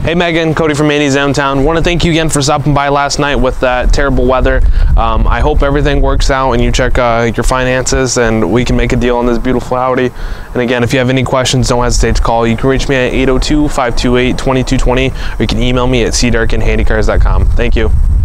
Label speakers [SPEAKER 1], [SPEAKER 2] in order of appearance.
[SPEAKER 1] Hey Megan, Cody from Manny's Downtown. Want to thank you again for stopping by last night with that terrible weather. I hope everything works out and you check your finances and we can make a deal on this beautiful Audi. And again, if you have any questions, don't hesitate to call. You can reach me at 802-528-2220 or you can email me at cdarkinhandycars.com. Thank you.